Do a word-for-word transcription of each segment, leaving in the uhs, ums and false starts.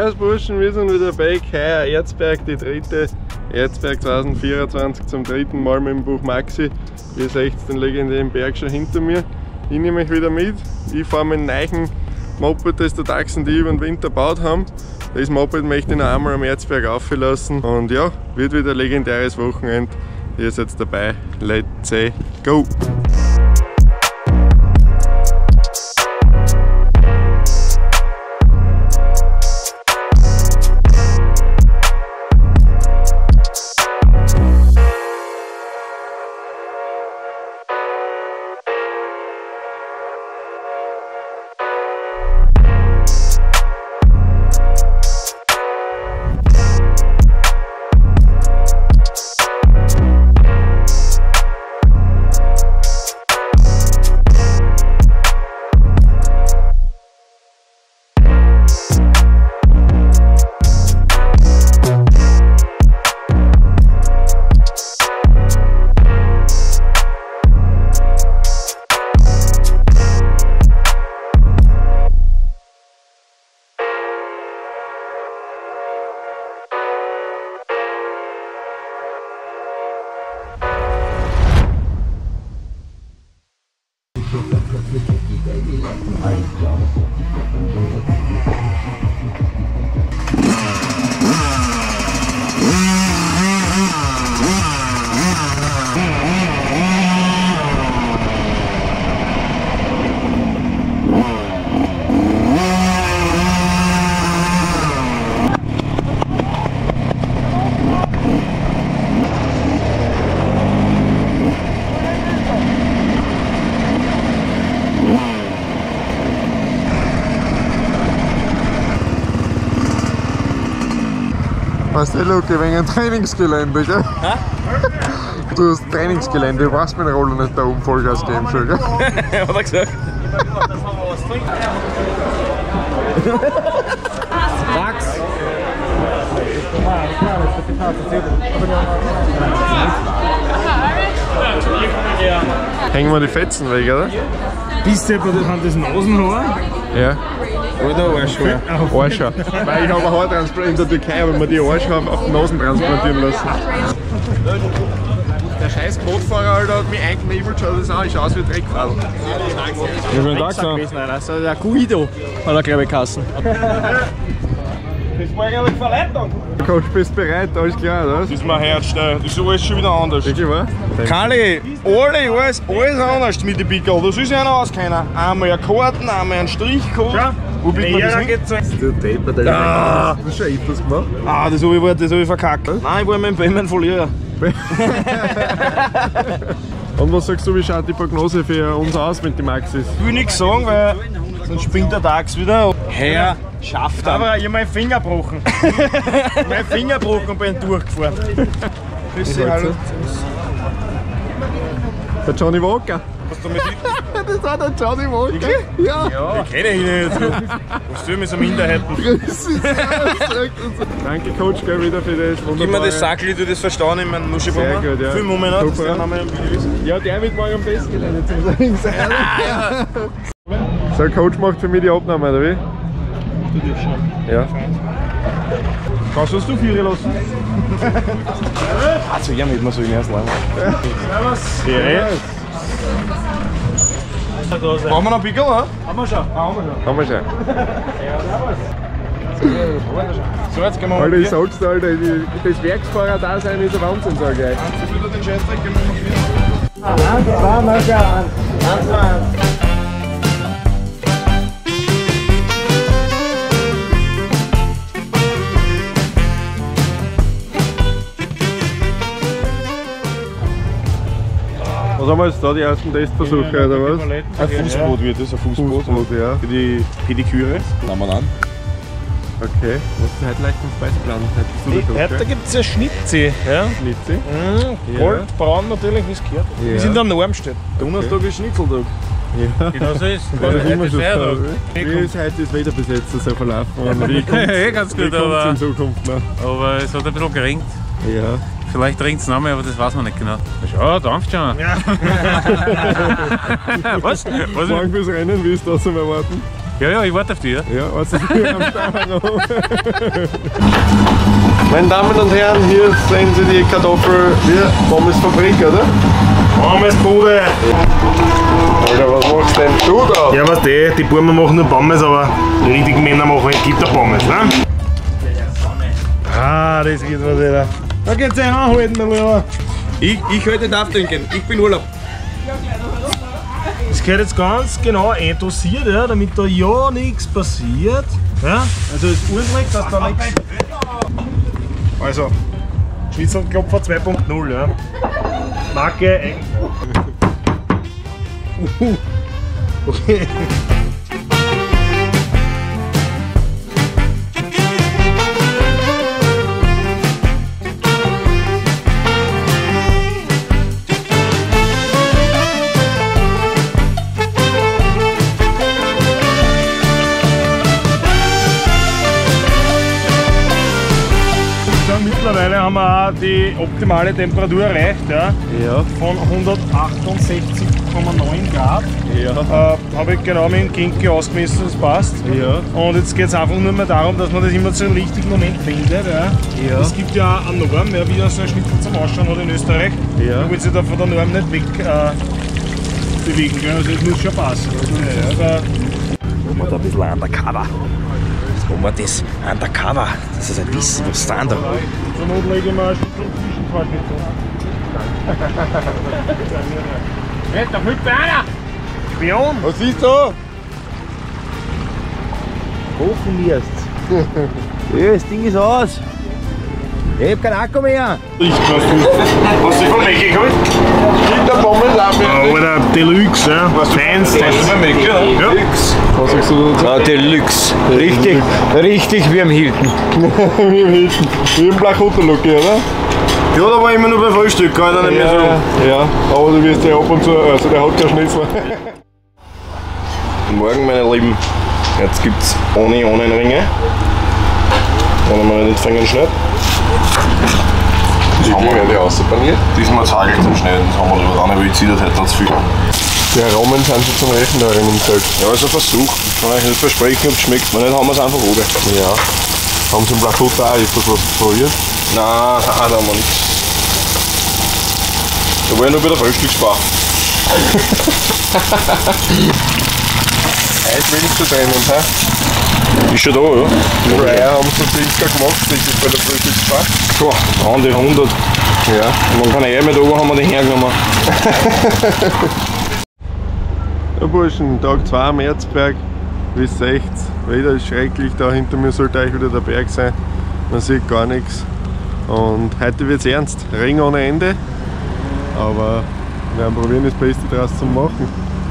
Servus Burschen, wir sind wieder bei Heuer Erzberg, die dritte Erzberg zwanzig vierundzwanzig zum dritten Mal mit dem Buch Maxi. Ihr seht den legendären Berg schon hinter mir. Ich nehme euch wieder mit. Ich fahre mit einem neuen Moped, das der Tax und ich über den Winter gebaut haben. Das Moped möchte ich noch einmal am Erzberg auflassen. Und ja, wird wieder ein legendäres Wochenende. Ihr seid dabei. Let's say go! Weißt du, Luki, wegen einem Trainingsgelände, gell? Hä? Du hast Trainingsgelände, du brauchst mit der Rolle nicht da oben Vollgas geben, schon, gell? Hat er gesagt. Max! Hängen wir die Fetzen weg, oder? Bist du an das Nasenhaar? Ja. Oder Arschhaar? Arschhaar. Weil ich habe ein Haartransplant in der Türkei, aber wir die Arschhaar auf den Nasen transplantieren lassen. Der scheiß Motorfahrer Alter, hat mich eingeknebelt, schaut das an, ich schaue aus wie Dreckfall. Ich bin da gewesen, also der Guido hat er glaube ich geheißen. Das war eigentlich Verleitung. Coach, bist du bereit? Alles klar, oder? Das ist mein Herz, das ist alles schon wieder anders. Wirklich wahr? Kali, alle, alles, alles anders mit den Pickel. Das ist ja einer auskeiner. Einmal ein Karten, einmal ein Strichcode. Ja. Wo bist du das hin? Du Depp, der ah. Du hast schon öfters gemacht. Ah, das habe ich, hab ich verkackt. Nein, ich war mit dem Bremen Verlierer. Und was sagst du, wie schaut die Prognose für uns aus mit den Maxis? Ich will nichts sagen, weil sonst springt der Tags wieder. Herr schafft er. Aber ich habe meinen Finger gebrochen. Mein Finger gebrochen und bin durchgefahren. Grüße, hallo. Der Johnny Walker. Hast du mit Das war der Johnny Walker. Wirklich? Ja. Ja. Ich kenne ihn nicht. Was tun wir so Minderheiten? Danke Coach, gell, wieder für das wunderbare... Gib mir das Sackel, du das verstanden in meinem Nuschibomber. Sehr gut, ja. Film um mich noch, das werden wir im Video wissen. Ja, der wird morgen am besten gelernt zum Training sein. So, der Coach macht für mich die Abnahme, oder wie? Du darfst schon. Ja. Kannst du das du führen lassen? Also, ja, mit mir so in erst lang. Servus. Servus. Brauchen wir noch einen Pickel, oder? Haben wir schon. Ah, haben wir schon. Haben wir schon. So, jetzt gehen wir mal. Alter, ich sag's dir, Alter, das Werksfahrer-Dasein ist ein Wahnsinn, sag ich. Jetzt wieder den Scheißdreck gehen wir mal. Eins, zwei, mal schon. Eins, zwei. Was haben wir jetzt da, die ersten Testversuche, oder was? Ein Fußboot wird das, ein Fußboot. Fußboot, ja. Für die Pediküre. Nehmen wir an. Okay, was ist heute leicht im Speiseplan? Heute, heute gibt es ja Schnitzi. Ja? Schnitzi? Mhm. Goldbraun natürlich, wie es gehört. Ja. Wir sind am Normstedt. Donnerstag ist Schnitzeltag. Ja. Genau so ist Das ist immer es. schon so. Wie ist heute das Wetterbesetzer so verlaufen? Und wie kommt es ganz gut, in Zukunft noch? Aber es hat ein bisschen geregnet. Ja. Vielleicht regnet es noch mehr, aber das weiß man nicht genau. Ja, dampft schon. Ja. Was? Was? Morgen fürs Rennen, wie ist das zum Erwarten? Ja, ja, ich warte auf dich. Ja, ja also hier am Stammherum. Meine Damen und Herren, hier sehen Sie die Kartoffel, wie Pommesfabrik, oder? Pommesbude! Alter, was machst denn du da? Ja, was die, die Burmen machen nur Pommes, aber die richtigen Männer machen halt Gitter Pommes, ne? Ah, das geht was wieder. Da geht's ein anhalten, mein Lieber. Ich, ich halte nicht auftrinken, ich bin Urlaub. Das gehört jetzt ganz genau eindosiert, ja, damit da ja nichts passiert. Ja? Also es ist ordentlich, dass da nichts. Also, Schnitzelklopfer zwei Punkt null, ja. Marke ein. Uh, okay. Mittlerweile haben wir auch die optimale Temperatur erreicht, ja, ja. Von hundertachtundsechzig Komma neun Grad. Ja. Äh, habe ich genau mit dem Kinky ausgemessen, das passt. Ja. Und jetzt geht es einfach nur mehr darum, dass man das immer zu einem richtigen Moment findet. Ja. Ja. Es gibt ja eine Norm, ja, wie so ein Schnitzel zum Ausschauen hat in Österreich. Ja. Man will sich da von der Norm nicht weg äh, bewegen, gell. Also es muss schon passen. Also, ja, ja, Wo wir da ein bisschen undercover. Wo wir das undercover, das ist ein Wissen, was stand da. zur Not lege ich mir einen Schnitzel zwischen zwei Schnitzel. Hey, da fliegt einer! Spion! Was ist da? Kochen wirst. Ja, das Ding ist aus. Ich hab keinen Akku mehr. Ich weiß nicht. Hast du von Mäcki geholt? Der Pommes auch mit. Oder Deluxe, ja. Fans, das ist Mäcki, ja? Was sagst du dazu? Ja, Deluxe. Richtig, richtig wie am Hilton. Wie im Hilton. Wie im Blachhutter-Look, oder? Ja, da war ich immer nur beim Frühstück, kann ich dann nicht mehr sagen. Ja, aber du wirst ja ab und zu, also der hat keinen Schnitzel. Guten Morgen, meine Lieben. Jetzt gibt es ohne Ohnenringe. Wenn man nicht fängen schnell. Die haben wir ja außerpaniert. Diesmal Tagel zum Schneiden, das haben wir lieber dran, weil ich ziehe, das hat ganz viel. Die Aromen sind schon zum Rechen da rein im Zelt. Ja, ist ein Versuch. Ich kann euch nicht versprechen, ob es schmeckt. Wenn nicht, haben wir es einfach oben. Ja. Haben sie im Blachhutter auch etwas was probiert? Nein, da haben wir nichts. Da war ich nur bei der Frühstücksbar. Eis willst du drinnen, hä? Ist schon da, ja? Die Eier haben sie circa gemacht, das ist bei der Frühstücksbar. Boah, an die hundert. Ja. Und dann kann ich eh mit oben, haben wir den hergenommen. Ja, Burschen, Tag zwei am Erzberg, wie es seht, Wetter ist schrecklich, da hinter mir sollte euch wieder der Berg sein, man sieht gar nichts. Und heute wird es ernst, Regen ohne Ende, aber wir werden probieren, das Beste daraus zu machen.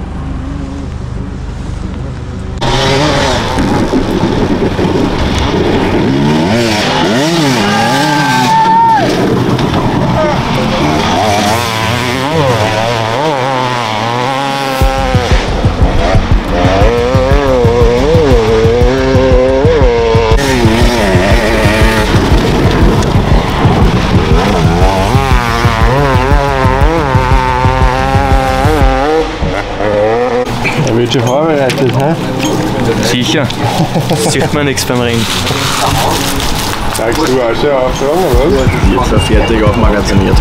Er wird schon vorbereitet, hä? Sicher. Sieht man nichts beim Ring. Sagst du auch schon auftragen, oder was? Jetzt war fertig aufmagaziniert.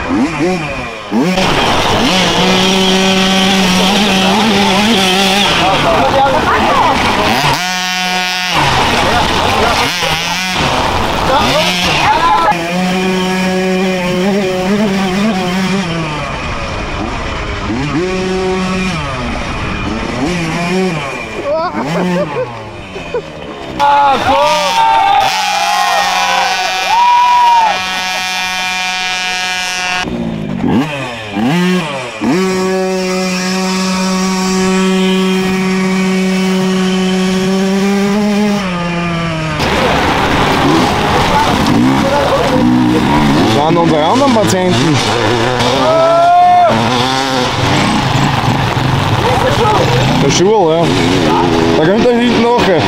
An unsere anderen Patienten. Der Schul, ja. Da kommt er hinten nachher.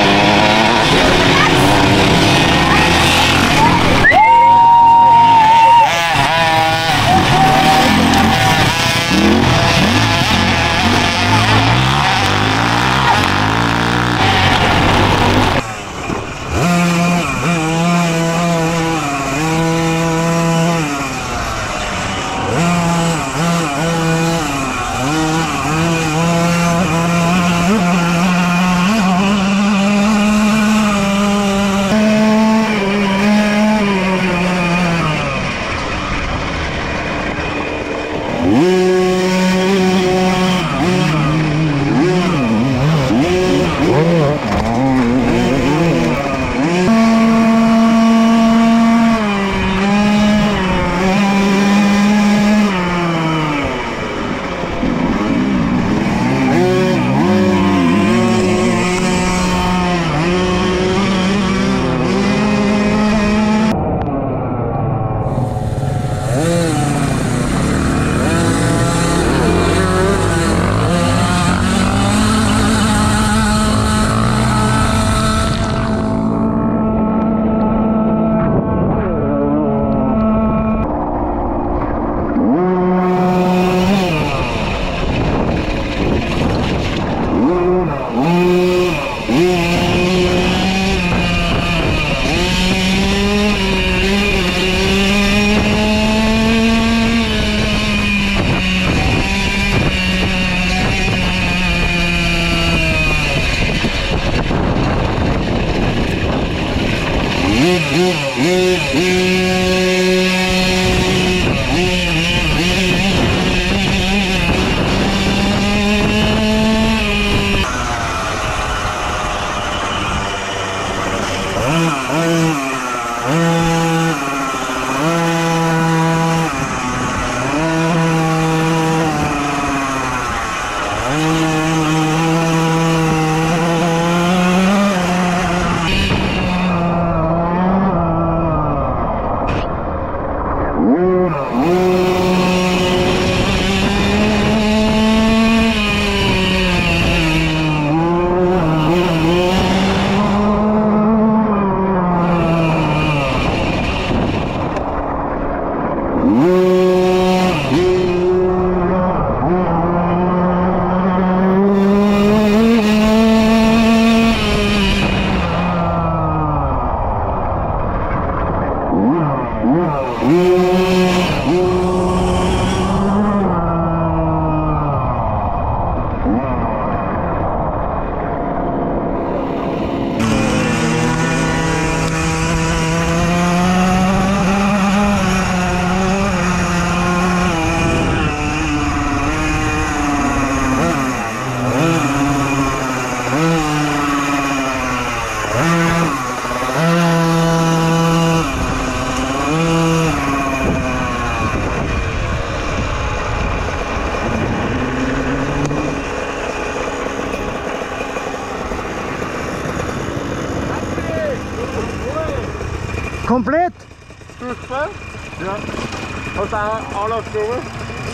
Komplett? Durchgefahren? Ja. Hast du auch Anlauf genommen?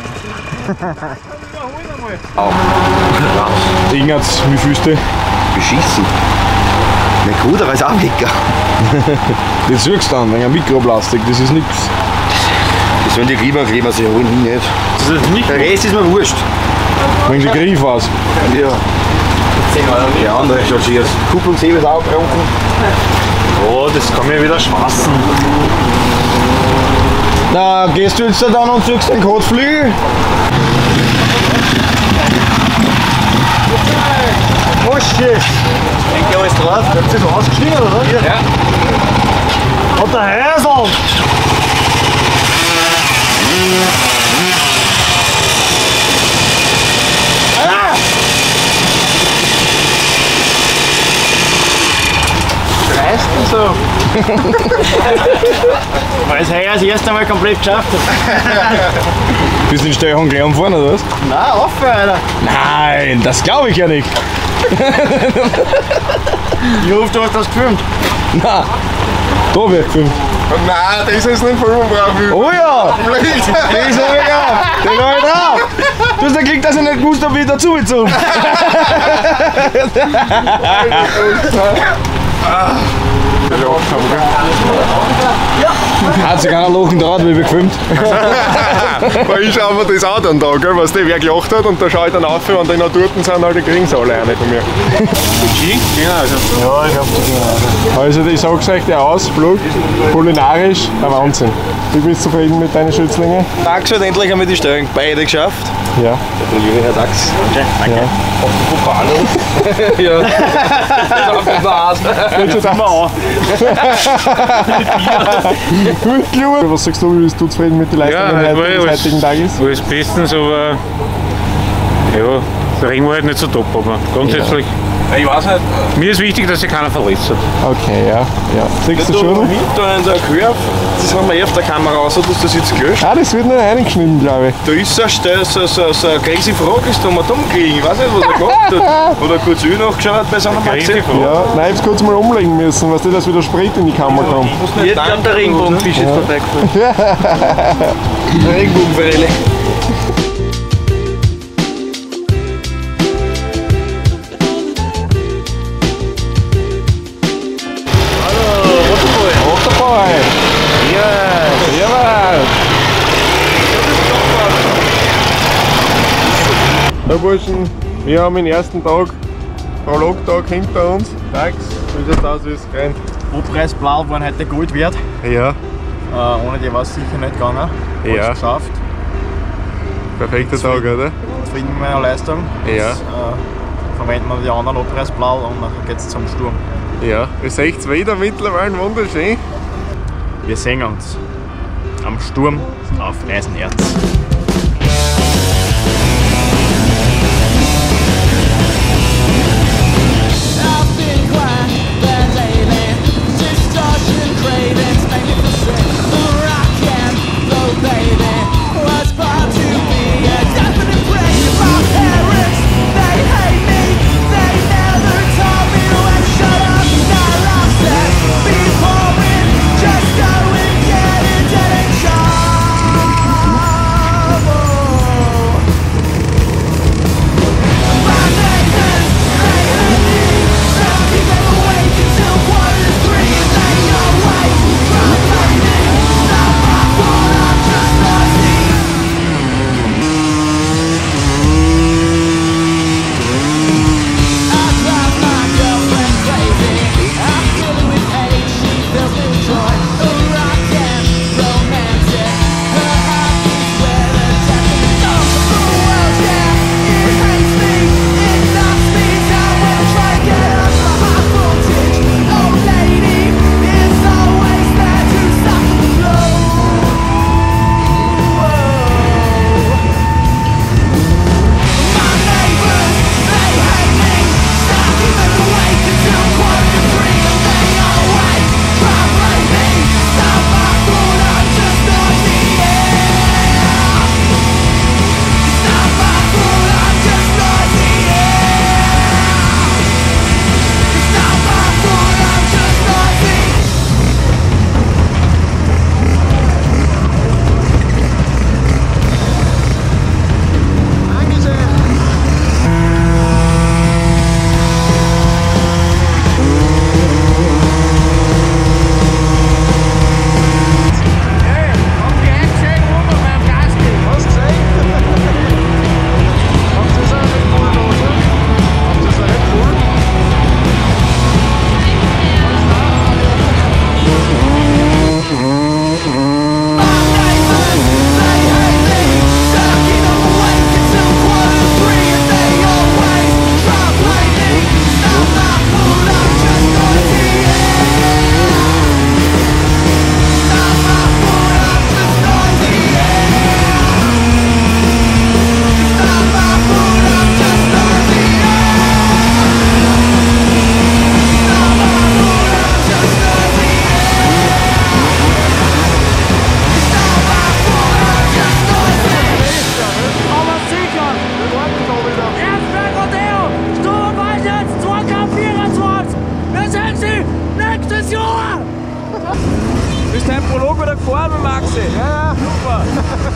Ignaz, wie fühlst du dich? Beschissen. Na gut, aber als Ablecker. Das suchst du an, wegen Mikroplastik, das ist nichts. Das sollen die Klimakleber sich holen, ich nicht. Das ist nicht. Der Rest ist mir wurscht. Wegen der Griff aus. Ja. Der andere schaut sich aus. Kupplungshebel ist auch gebrochen. Oh, das kann mir wieder spaßen. Na, gehst du jetzt da dann und suchst den Kotflügel? Oh shit! Ich denke, alles drauf. Habt ihr das ausgestiegen oder was? Ja. Und der Häsel! Ah! Reißt denn so? Weil es heuer das erste Mal komplett geschafft hat. Bist du in Steuerung gleich umfahren oder was? Nein, offen, Alter! Nein, das glaube ich ja nicht. Ich hoffe, du hast das gefilmt. Nein, da wird gefilmt. Nein, das ist nicht voll brav. Oh ja! Das habe ich drauf! Den habe ich drauf! Du hast ja gekriegt, dass ich nicht gewusst habe, wie ich dazu bezogen. Hat sich keiner lachen traut, wie wir gefilmt. Weil ich schaue mir das auch dann da, gell, was der wer gelacht hat und da schaue ich dann auf und die noch dort sind, halt, die kriegen sie alle eine von mir. Ja, ich hab das. Also ich sag's euch, der Ausflug, kulinarisch, ein Wahnsinn. Du bist zufrieden mit deinen Schützlingen? Max hat endlich einmal die Steuerung beide geschafft. Ja. Gratuliere, Herr Dax. Danke. Ja. Geht schon da. Gut, Junge. Was sagst du, bist du zufrieden mit den Leistungen Ja, heute, des heutigen Tages? alles bestens, aber ja, der Ring war halt nicht so top, aber grundsätzlich. Ich weiß nicht. Mir ist wichtig, dass sich keiner verletzt hat. Okay, ja. ja. Siehst du Da schon? hinten in der Kurve, das haben wir eh auf der Kamera raus, dass das jetzt gelöscht. Ah, das wird noch reingeschnitten, glaube ich. Da ist so, so, so, so, so eine crazy Frage, ist da mal dumm kriegen. Ich weiß nicht, was er gemacht hat. Oder kurz Öl nachgeschaut bei so einer Maxi. Crazy Frage. Ja, nein, ich hab's kurz mal umlegen müssen, weißt du, dass wieder Sprit in die Kamera kommt. Jetzt kommt der Regenbogenfisch jetzt vorbeigefallen. Der Regenbogenforelle. Waterboy! Ja, jawohl! Na Burschen, wir haben den ersten Tag, Prologtag hinter uns. Tags, wie sieht's aus, wie es rennt? Obpreis Blau waren heute Gold wert. Ja, Äh, ohne die war es sicher nicht gegangen. Ja. Alles geschafft. perfekter Tag, oder? Zufrieden mit meiner Leistung. Ja. Jetzt äh, verwenden wir die anderen Obpreis Blau und dann geht's zum Sturm. Ja, ihr seht's wieder mittlerweile wunderschön. Wir sehen uns am Sturm auf Eisenerz.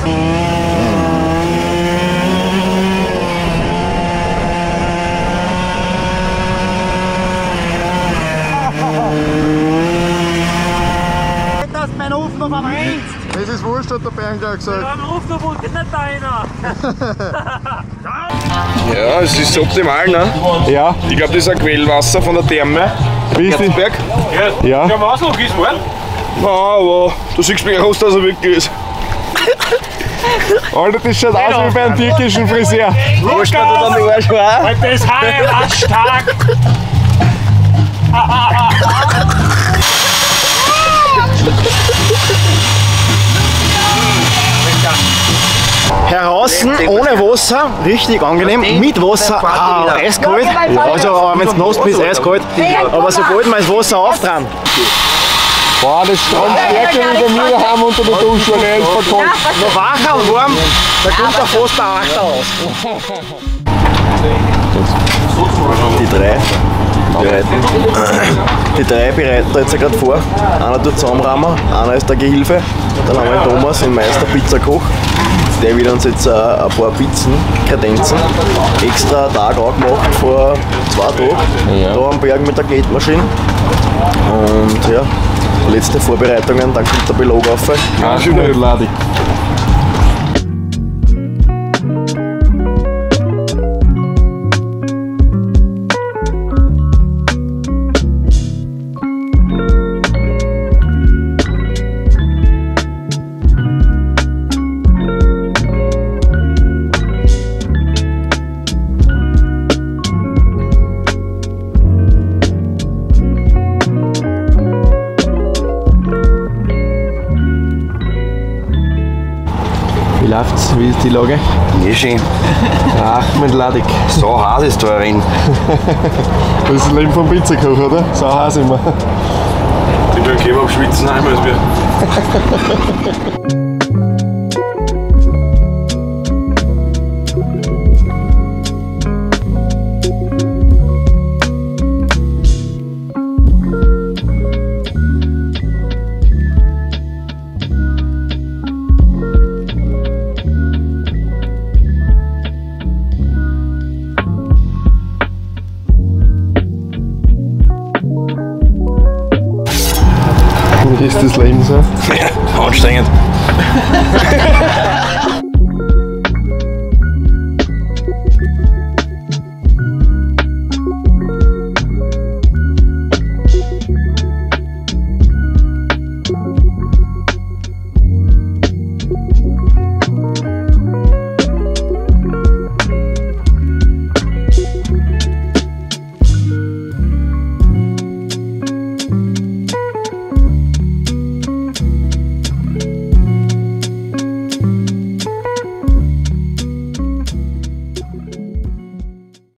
Dass mein Ofen noch verbrennt! Das ist wurscht, hat der Bernd gesagt. Mein Ofen geht nicht einer! Ja, es ist optimal, ne? Ja, Ich glaube, das ist ein Quellwasser von der Therme. richtig. Berg. Ja. Schau mal aus, noch ist warm. Na, aber du siehst mich aus, dass er wirklich ist. Alter, das schaut aus wie bei einem türkischen Friseur. Wurscht, hat er dann die Arsch war. Heute ist Heiratstag! Heraus, ohne Wasser, richtig angenehm, mit Wasser, ah, eiskalt. Also, wenn es nass bist, eiskalt. Aber sobald man das Wasser auftragen, Boah, das strahlt stärker wie bei mir daheim unter der Dusche, weil er jetzt verkommt. noch wacher und warm, da kommt da fast der Achter raus. Die drei bereiten, die drei bereiten da jetzt gerade vor. Einer tut zusammenrahmen, einer ist der Gehilfe, dann haben wir den Thomas, den Meister Pizzakoch. Der wird uns jetzt äh, ein paar Pizzen, Kredenzen, extra einen Tag auch gemacht vor zwei Tagen. Da am Berg mit der Glättmaschine. Und ja, letzte Vorbereitungen, dann kommt der Belag auf. Ah, schon nicht ladig. Wie läuft's? Wie ist die Lage? Eh schön. Ach, mit ladig. So heiß ist da drin. Das ist das Leben vom Pizzakoch, oder? So heiß immer. Ich bin Kebab schwitzen einmal als wir. Wie ist das Leben so? Anstrengend.